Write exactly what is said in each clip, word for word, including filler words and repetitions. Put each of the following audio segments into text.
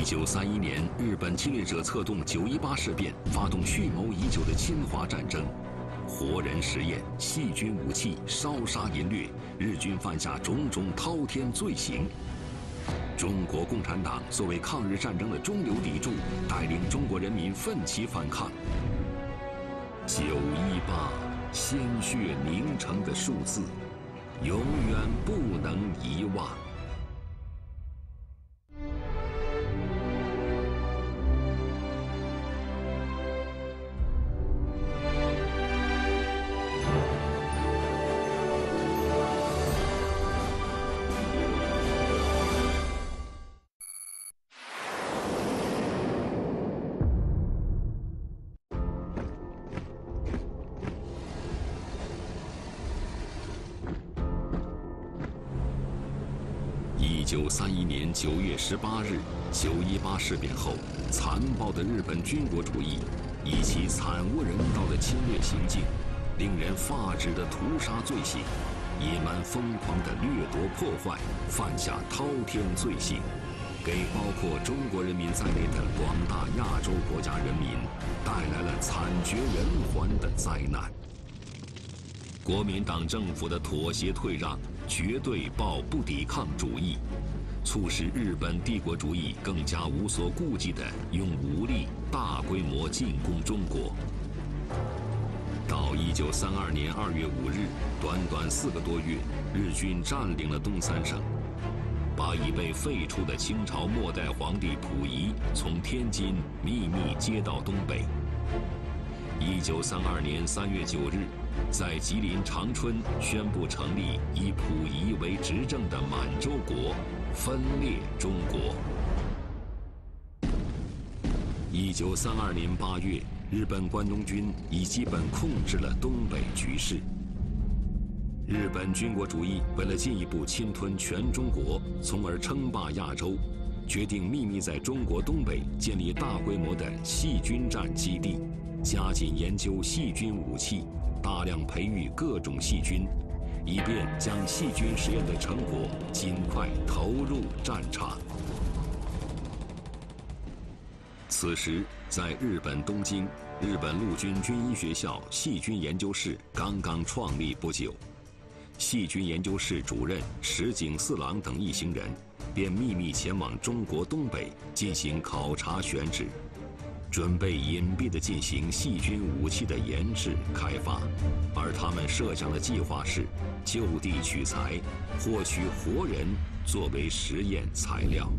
九三一年，日本侵略者策动九一八事变，发动蓄谋已久的侵华战争。活人实验、细菌武器、烧杀淫掠，日军犯下种种滔天罪行。中国共产党作为抗日战争的中流砥柱，带领中国人民奋起反抗。九一八，鲜血凝成的数字，永远不能遗忘。一九三一年九月十八日，九一八事变后，残暴的日本军国主义以其惨无人道的侵略行径、令人发指的屠杀罪行、野蛮疯狂的掠夺破坏，犯下滔天罪行，给包括中国人民在内的广大亚洲国家人民带来了惨绝人寰的灾难。国民党政府的妥协退让，绝对抱不抵抗主义，促使日本帝国主义更加无所顾忌地用武力大规模进攻中国。到一九三二年二月五日，短短四个多月，日军占领了东三省，把已被废除的清朝末代皇帝溥仪从天津秘密接到东北。一九三二年三月九日，在吉林长春宣布成立以溥仪为执政的满洲国，分裂中国。一九三二年八月，日本关东军已基本控制了东北局势。日本军国主义为了进一步侵吞全中国，从而称霸亚洲，决定秘密在中国东北建立大规模的细菌战基地，加紧研究细菌武器，大量培育各种细菌，以便将细菌实验的成果尽快投入战场。此时，在日本东京，日本陆军军医学校细菌研究室刚刚创立不久，细菌研究室主任石井四郎等一行人便秘密前往中国东北进行考察选址，准备隐蔽地进行细菌武器的研制开发，而他们设想的计划是就地取材，获取活人作为实验材料。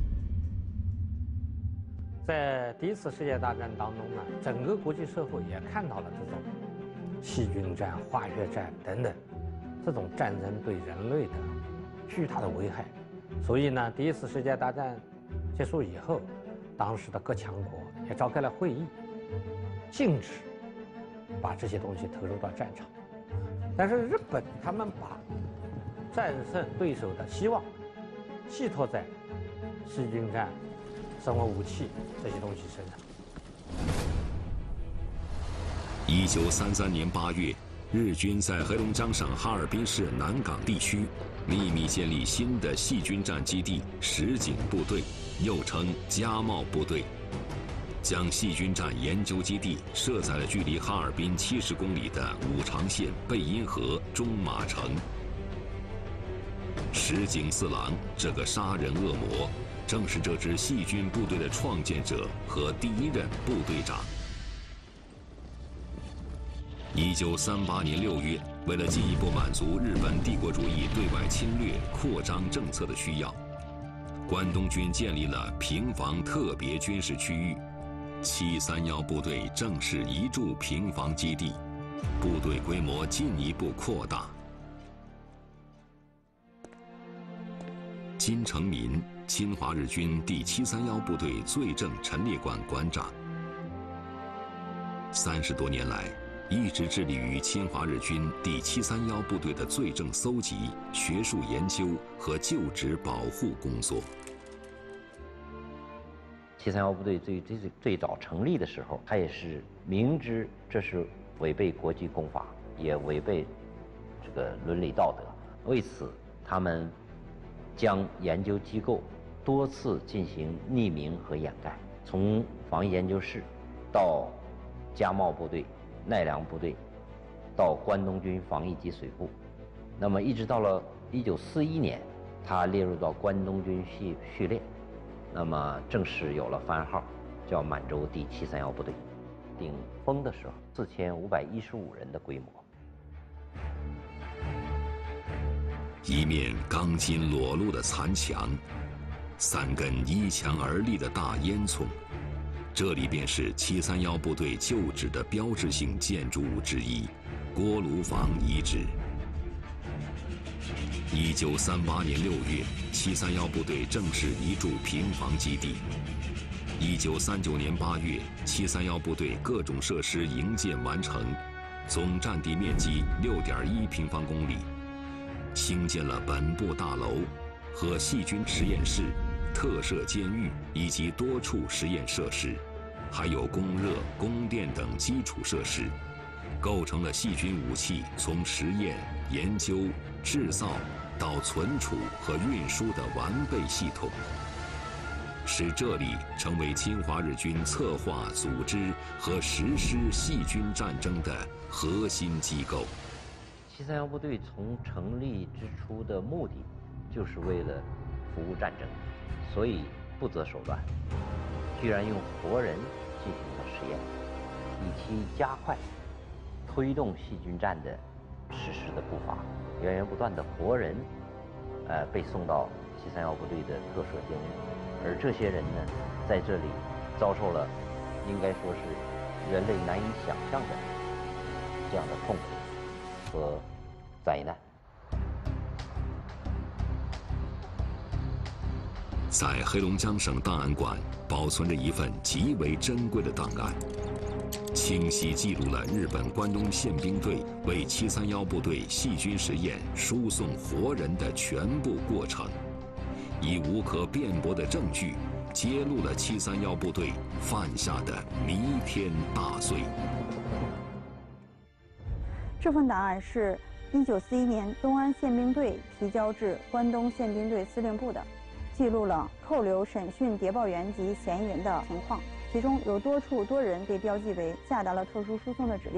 在第一次世界大战当中呢，整个国际社会也看到了这种细菌战、化学战等等这种战争对人类的巨大的危害，所以呢，第一次世界大战结束以后，当时的各强国也召开了会议，禁止把这些东西投入到战场。但是日本他们把战胜对手的希望寄托在细菌战、生物武器这些东西身上。 一九三三年八月，日军在黑龙江省哈尔滨市南港地区秘密建立新的细菌战基地石井部队，又称加茂部队，将细菌战研究基地设在了距离哈尔滨七十公里的五常县贝因河中马城。石井四郎这个杀人恶魔，正是这支细菌部队的创建者和第一任部队长。一九三八年六月，为了进一步满足日本帝国主义对外侵略扩张政策的需要，关东军建立了平房特别军事区域，七三幺部队正式移驻平房基地，部队规模进一步扩大。金成民，侵华日军第七三幺部队罪证陈列馆馆长，三十多年来，一直致力于侵华日军第七三幺部队的罪证搜集、学术研究和就职保护工作。 七三幺部队最最最早成立的时候，他也是明知这是违背国际公法，也违背这个伦理道德，为此他们将研究机构多次进行匿名和掩盖，从防疫研究室到加茂部队、奈良部队，到关东军防疫及水部，那么一直到了一九四一年，他列入到关东军序序列，那么正式有了番号，叫满洲第七三幺部队。顶峰的时候，四千五百一十五人的规模。 一面钢筋裸露的残墙，三根依墙而立的大烟囱，这里便是七三幺部队旧址的标志性建筑物之一——锅炉房遗址。一九三八年六月，七三幺部队正式移驻平房基地。一九三九年八月，七三幺部队各种设施营建完成，总占地面积六点一平方公里，兴建了本部大楼和细菌实验室、特设监狱以及多处实验设施，还有供热、供电等基础设施，构成了细菌武器从实验、研究、制造到存储和运输的完备系统，使这里成为侵华日军策划、组织和实施细菌战争的核心机构。 七三幺部队从成立之初的目的，就是为了服务战争，所以不择手段，居然用活人进行了实验，以期加快推动细菌战的实施的步伐。源源不断的活人，呃，被送到七三幺部队的特设监狱，而这些人呢，在这里遭受了应该说是人类难以想象的这样的痛苦和灾难。 在黑龙江省档案馆保存着一份极为珍贵的档案，清晰记录了日本关东宪兵队为七三幺部队细菌实验输送活人的全部过程，以无可辩驳的证据揭露了七三幺部队犯下的弥天大罪。 这份档案是一九四一年东安宪兵队提交至关东宪兵队司令部的，记录了扣留审讯谍报员及嫌疑人的情况，其中有多处多人被标记为下达了特殊输送的指令。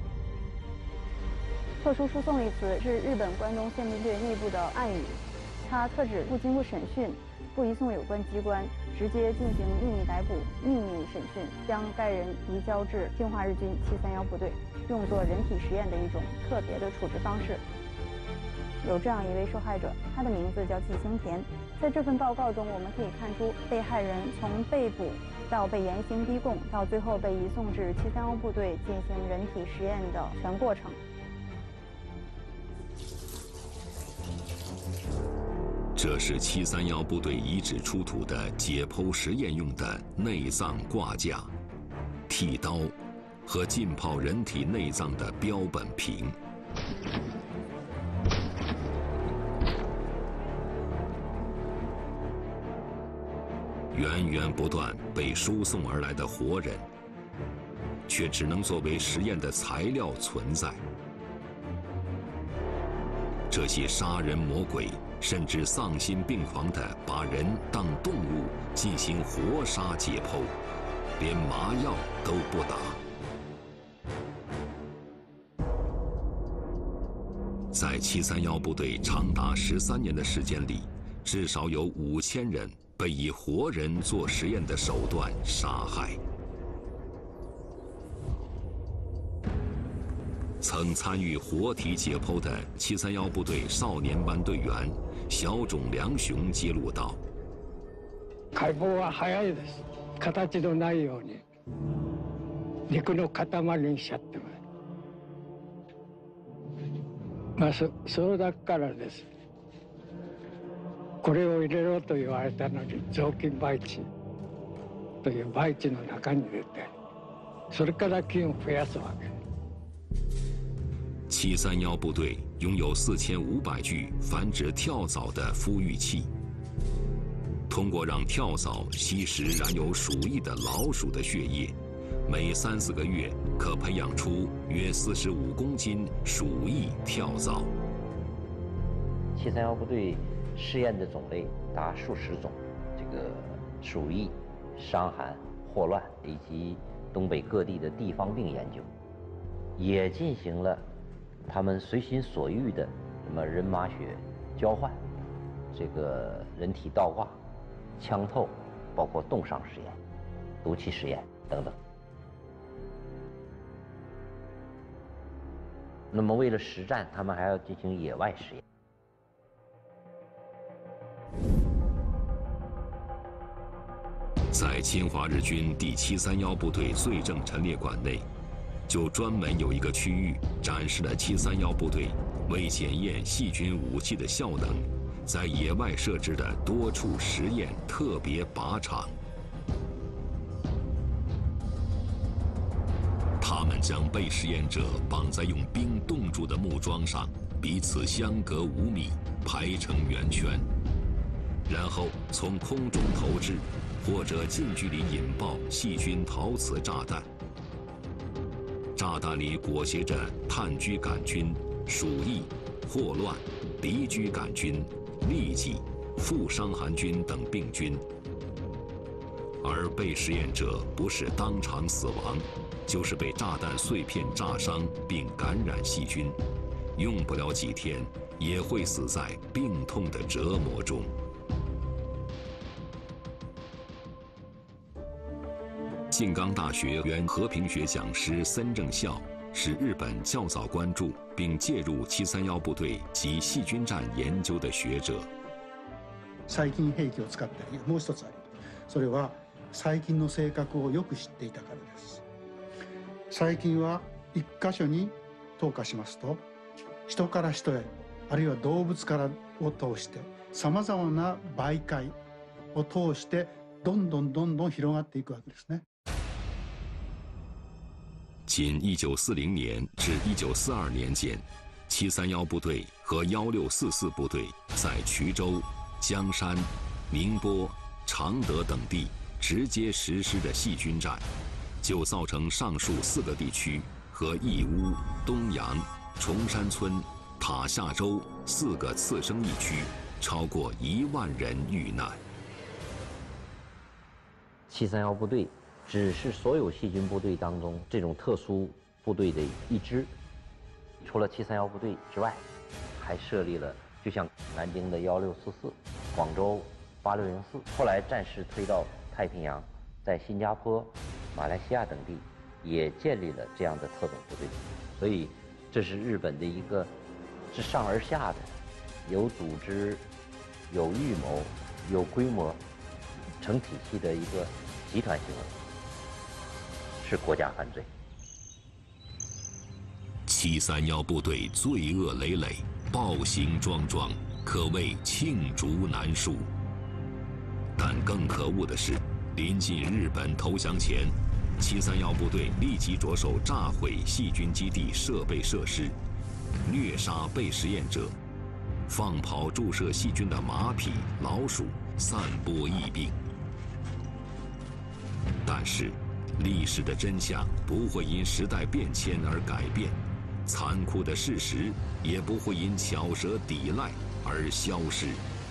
特殊输送一词是日本关东宪兵队内部的暗语，它特指不经过审讯、不移送有关机关，直接进行秘密逮捕、秘密审讯，将该人移交至侵华日军七三幺部队，用作人体实验的一种特别的处置方式。有这样一位受害者，他的名字叫季兴田。在这份报告中，我们可以看出被害人从被捕到被严刑逼供，到最后被移送至七三幺部队进行人体实验的全过程。 这是七三幺部队遗址出土的解剖实验用的内脏挂架、剃刀和浸泡人体内脏的标本瓶。源源不断被输送而来的活人，却只能作为实验的材料存在。这些杀人魔鬼甚至丧心病狂地把人当动物进行活杀解剖，连麻药都不打。在七三幺部队长达十三年的时间里，至少有五千人被以活人做实验的手段杀害。曾参与活体解剖的七三幺部队少年班队员小冢良雄揭露道：“ 解剖は早いです。形のないように肉の塊にしちゃってます。まあそそれだからです。これを入れろと言われたのに雑巾培地という培地の中に入れて、それから菌を増やすわけ。” 七三幺部队拥有四千五百具繁殖跳蚤的孵育器，通过让跳蚤吸食染有鼠疫的老鼠的血液，每三四个月可培养出约四十五公斤鼠疫跳蚤。 七三幺部队试验的种类达数十种， 鼠疫、伤寒、霍乱以及东北各地的地方病研究，也进行了他们随心所欲的什么人马血交换、这个人体倒挂、枪透，包括冻伤实验、毒气实验等等。那么为了实战，他们还要进行野外实验。 在侵华日军第七三幺部队罪证陈列馆内，就专门有一个区域展示了七三幺部队为检验细菌武器的效能，在野外设置的多处实验特别靶场。他们将被实验者绑在用冰冻住的木桩上，彼此相隔五米，排成圆圈，然后从空中投掷或者近距离引爆细菌陶瓷炸弹。炸弹里裹挟着炭疽杆菌、鼠疫、霍乱、鼻疽杆菌、痢疾、副伤寒菌等病菌，而被实验者不是当场死亡，就是被炸弹碎片炸伤并感染细菌，用不了几天也会死在病痛的折磨中。静冈大学原和平学讲师森正孝是日本较早关注并介入七三幺部隊及细菌战研究的学者。 細菌兵器を使った理由もう一つある。それは細菌の性格をよく知っていたからです。細菌は一箇所に投下しますと、人から人へ、あるいは動物からを通して、さまざまな媒介を通してどんどんどんどん広がっていくわけですね。 仅一九四零年至一九四二年间，七三幺部队和幺六四四部队在衢州、江山、宁波、常德等地直接实施的细菌战，就造成上述四个地区和义乌、东阳、崇山村、塔下州四个次生疫区超过一万人遇难。 七三幺部队只是所有细菌部队当中这种特殊部队的一支，除了七三幺部队之外，还设立了就像南京的幺六四四、广州八六零四，后来战事推到太平洋，在新加坡、马来西亚等地也建立了这样的特种部队，所以这是日本的一个自上而下的、有组织、有预谋、有规模、成体系的一个集团行为，是国家犯罪。 七三幺部队罪恶累累，暴行桩桩，可谓罄竹难书。但更可恶的是，临近日本投降前，七三幺部队立即着手炸毁细菌基地设备设施，虐杀被实验者，放跑注射细菌的马匹、老鼠，散播疫病。但是，历史的真相不会因时代变迁而改变，残酷的事实也不会因巧舌抵赖而消失。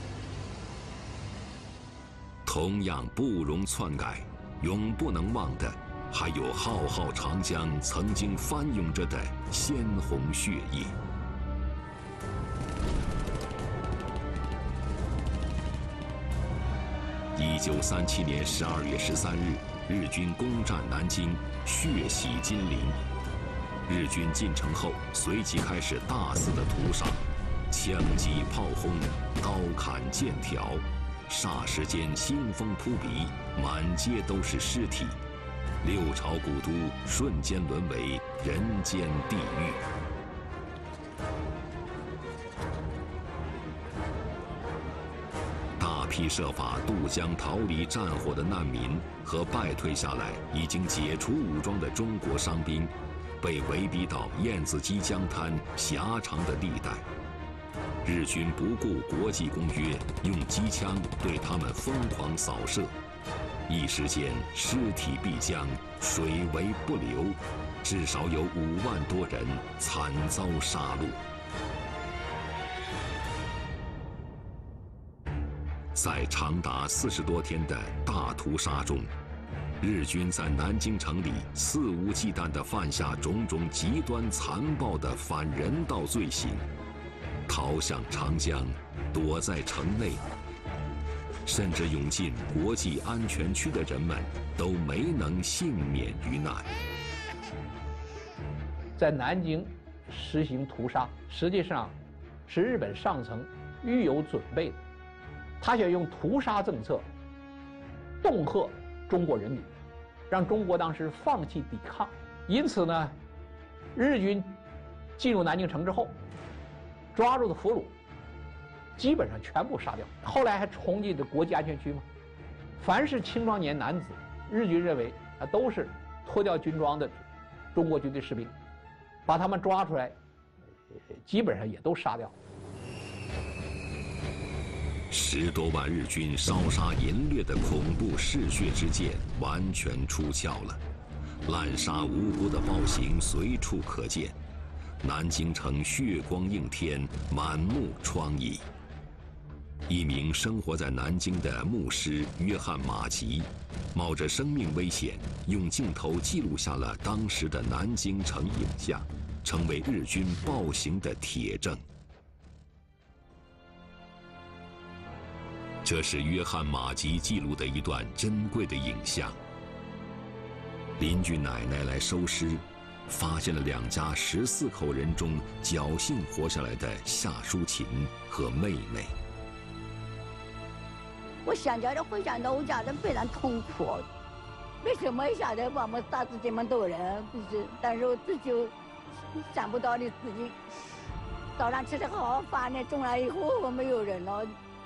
同样不容篡改，永不能忘的，还有浩浩长江曾经翻涌着的鲜红血液。一九三七年十二月十三日，日军攻占南京，血洗金陵。日军进城后，随即开始大肆的屠杀，枪击、炮轰、刀砍、剑条，霎时间腥风扑鼻，满街都是尸体。六朝古都瞬间沦为人间地狱。大批设法渡江逃离战火的难民和败退下来已经解除武装的中国伤兵，被围逼到燕子矶江滩狭长的地带。日军不顾国际公约，用机枪对他们疯狂扫射，一时间尸体必江，水为不流，至少有五万多人惨遭杀戮。 在长达四十多天的大屠杀中，日军在南京城里肆无忌惮地犯下种种极端残暴的反人道罪行，逃向长江，躲在城内，甚至涌进国际安全区的人们都没能幸免于难。 在南京实行屠杀，实际上是日本上层预有准备的，他想用屠杀政策恫吓中国人民，让中国当时放弃抵抗。因此呢，日军进入南京城之后，抓住的俘虏基本上全部杀掉。后来还冲进的国际安全区嘛，凡是青壮年男子，日军认为啊都是脱掉军装的中国军队士兵，把他们抓出来，基本上也都杀掉。 十多万日军烧杀淫掠的恐怖嗜血之剑完全出鞘了，滥杀无辜的暴行随处可见，南京城血光映天，满目疮痍。一名生活在南京的牧师约翰·马吉，冒着生命危险，用镜头记录下了当时的南京城影像，成为日军暴行的铁证。这是约翰·马吉记录的一段珍贵的影像。邻居奶奶来收尸，发现了两家十四口人中侥幸活下来的夏淑琴和妹妹。 我想家的回想到我家人非常痛苦，为什么一下子把我们杀死这么多人？不是，但是我自己想不到你自己早上吃的好好饭呢，中了以后我没有人了。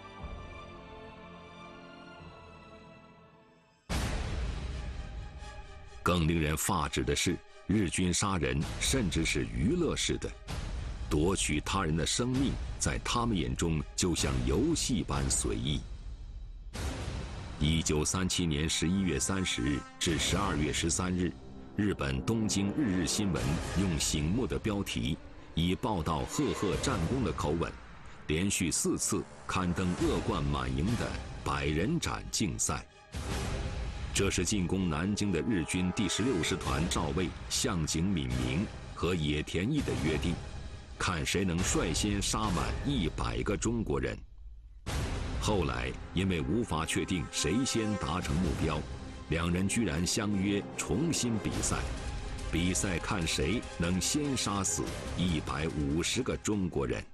更令人发指的是，日军杀人甚至是娱乐式的，夺取他人的生命，在他们眼中就像游戏般随意。一九三七年十一月三十日至十二月十三日，日本东京日日新闻用醒目的标题，以报道赫赫战功的口吻，连续四次刊登恶贯满盈的百人斩竞赛。这是进攻南京的日军第十六师团少尉向井敏明和野田毅的约定，看谁能率先杀满一百个中国人。后来因为无法确定谁先达成目标，两人居然相约重新比赛，比赛看谁能先杀死一百五十个中国人。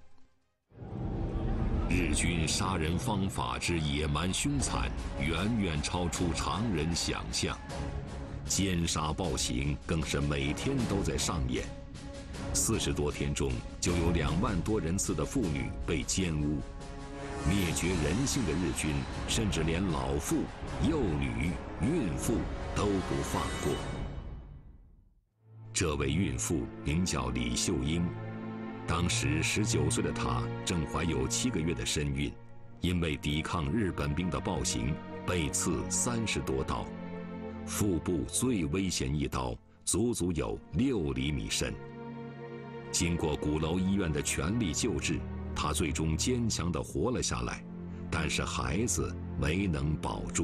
日军杀人方法之野蛮凶残，远远超出常人想象，奸杀暴行更是每天都在上演。四十多天中，就有两万多人次的妇女被奸污。灭绝人性的日军，甚至连老妇、幼女、孕妇都不放过。这位孕妇名叫李秀英。当时十九岁的她正怀有七个月的身孕，因为抵抗日本兵的暴行，被刺三十多刀，腹部最危险一刀足足有六厘米深。经过鼓楼医院的全力救治，她最终坚强地活了下来，但是孩子没能保住。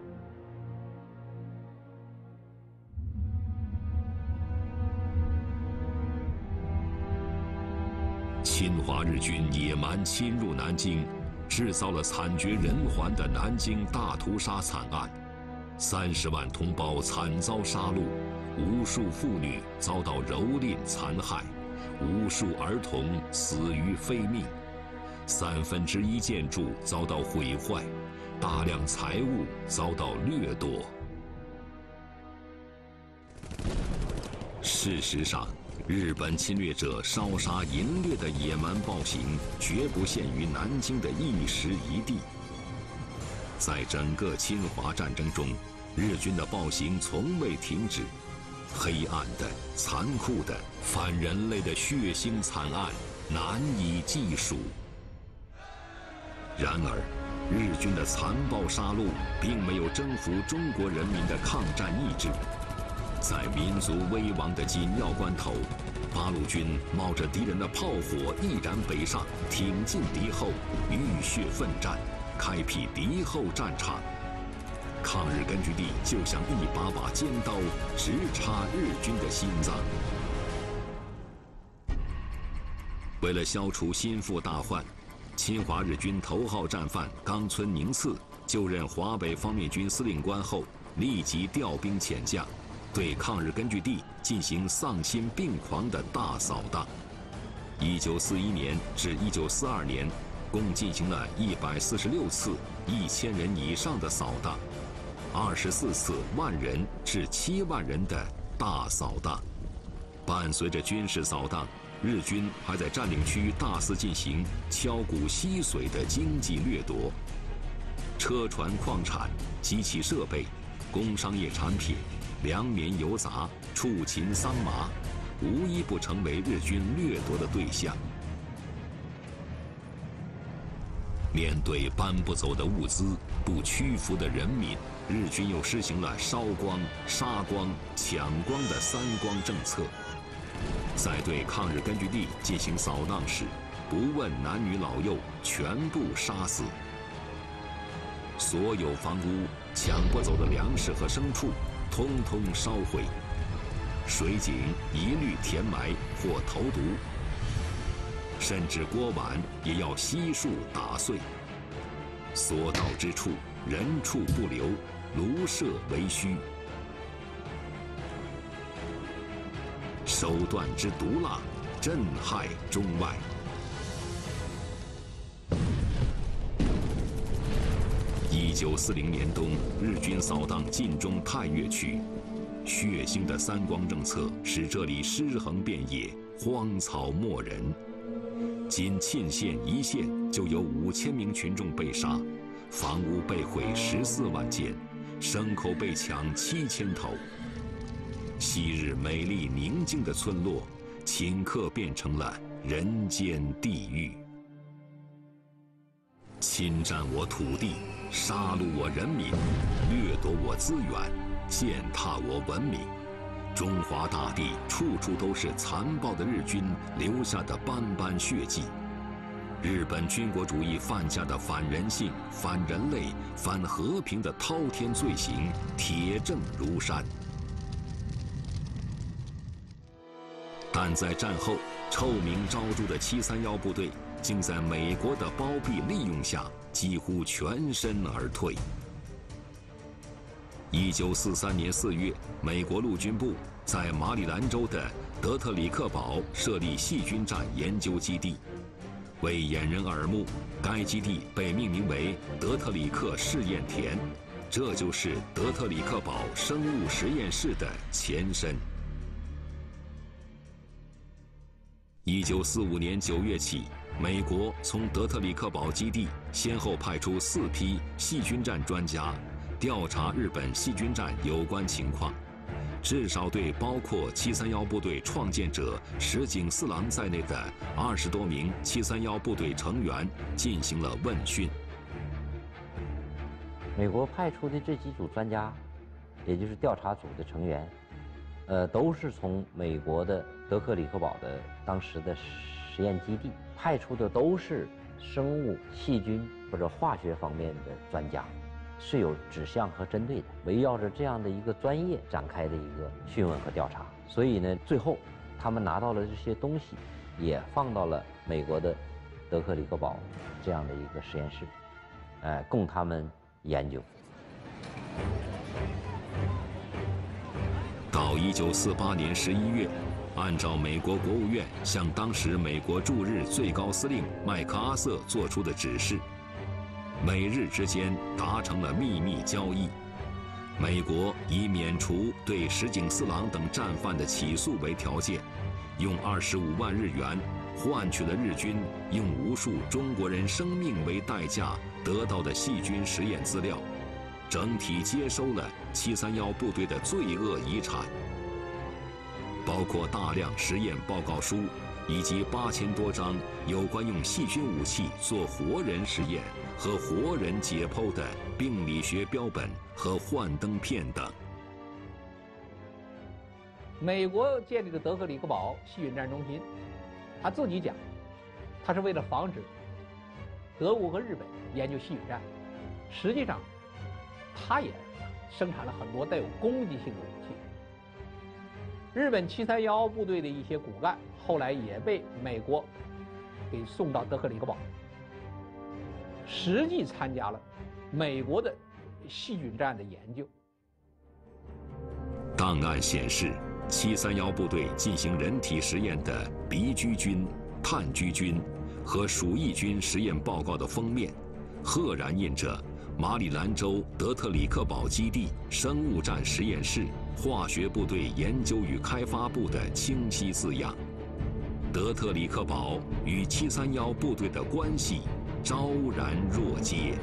侵华日军野蛮侵入南京，制造了惨绝人寰的南京大屠杀惨案，三十万同胞惨遭杀戮，无数妇女遭到蹂躏残害，无数儿童死于非命，三分之一建筑遭到毁坏，大量财物遭到掠夺。事实上，日本侵略者烧杀淫掠的野蛮暴行绝不限于南京的一时一地。在整个侵华战争中，日军的暴行从未停止，黑暗的、残酷的、反人类的血腥惨案难以计数。然而，日军的残暴杀戮并没有征服中国人民的抗战意志。在民族危亡的紧要关头，八路军冒着敌人的炮火毅然北上，挺进敌后，浴血奋战， 开辟敌后战场。抗日根据地就像一把把尖刀，直插日军的心脏。为了消除心腹大患，侵华日军头号战犯冈村宁次就任华北方面军司令官后，立即调兵遣将，对抗日根据地进行丧心病狂的大扫荡。一九四一年至一九四二年，共进行了一百四十六次一千人以上的扫荡，二十四次万人至七万人的大扫荡。伴随着军事扫荡，日军还在占领区大肆进行敲骨吸髓的经济掠夺，车船、矿产、机器设备、工商业产品、粮棉油杂、畜禽桑麻，无一不成为日军掠夺的对象。面对搬不走的物资、不屈服的人民，日军又实行了烧光、杀光、抢光的三光政策。在对抗日根据地进行扫荡时，不问男女老幼，全部杀死。所有房屋、抢不走的粮食和牲畜，通通烧毁。水井一律填埋或投毒，甚至锅碗也要悉数打碎。所到之处，人畜不留，庐舍为虚。手段之毒辣，震撼中外。一九四零年冬，日军扫荡晋中太岳区，血腥的三光政策使这里尸横遍野，荒草没人。仅沁县一县就有五千名群众被杀，房屋被毁十四万间，牲口被抢七千头。昔日美丽宁静的村落，顷刻变成了人间地狱。侵占我土地，杀戮我人民，掠夺我资源，践踏我文明。中华大地处处都是残暴的日军留下的斑斑血迹。日本军国主义犯下的反人性、反人类、反和平的滔天罪行，铁证如山。但在战后，臭名昭著的七三幺部队竟在美国的包庇利用下，几乎全身而退。一九四三年四月，美国陆军部在马里兰州的德特里克堡设立细菌战研究基地。为掩人耳目，该基地被命名为德特里克试验田，这就是德特里克堡生物实验室的前身。一九四五年九月起，美国从德特里克堡基地先后派出四批细菌战专家，调查日本细菌战有关情况，至少对包括七三幺部队创建者石井四郎在内的二十多名七三幺部队成员进行了问讯。 美国派出的这几组专家，也就是调查组的成员，呃，都是从美国的德克里克堡的当时的实验基地派出的，都是生物、细菌或者化学方面的专家，是有指向和针对的，围绕着这样的一个专业展开的一个讯问和调查。所以呢，最后他们拿到了这些东西，也放到了美国的德克里克堡这样的一个实验室，呃，供他们研究。 到一九四八年十一月，按照美国国务院向当时美国驻日最高司令麦克阿瑟作出的指示，美日之间达成了秘密交易。美国以免除对石井四郎等战犯的起诉为条件，用二十五万日元换取了日军用无数中国人生命为代价得到的细菌实验资料，整体接收了七三幺部队的罪恶遗产，包括大量实验报告书，以及八千多张有关用细菌武器做活人实验和活人解剖的病理学标本和幻灯片等。 美国建立的德克里克堡细菌战中心，他自己讲，他是为了防止德国和日本研究细菌战，实际上，它也生产了很多带有攻击性的武器。日本七三幺部队的一些骨干，后来也被美国给送到德克里克堡，实际参加了美国的细菌战的研究。 档案显示，七三幺部队进行人体实验的鼻疽菌、炭疽菌和鼠疫菌实验报告的封面，赫然印着马里兰州德特里克堡基地生物战实验室化学部队研究与开发部的清晰字样。德特里克堡与七三幺部队的关系昭然若揭。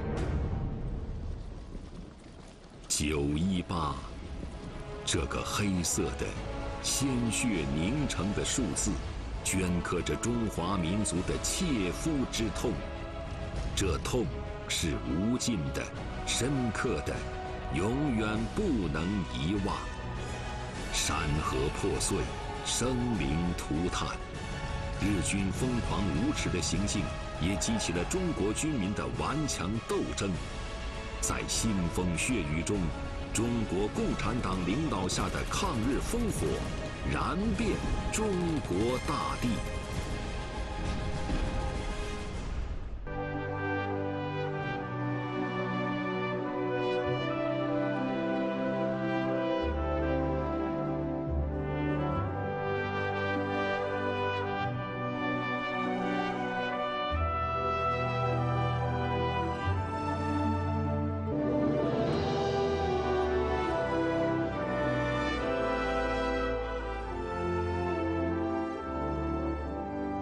九一八，这个黑色的、鲜血凝成的数字，镌刻着中华民族的切肤之痛。这痛是无尽的、深刻的，永远不能遗忘。山河破碎，生灵涂炭，日军疯狂无耻的行径也激起了中国军民的顽强斗争。在腥风血雨中，中国共产党领导下的抗日烽火燃遍中国大地。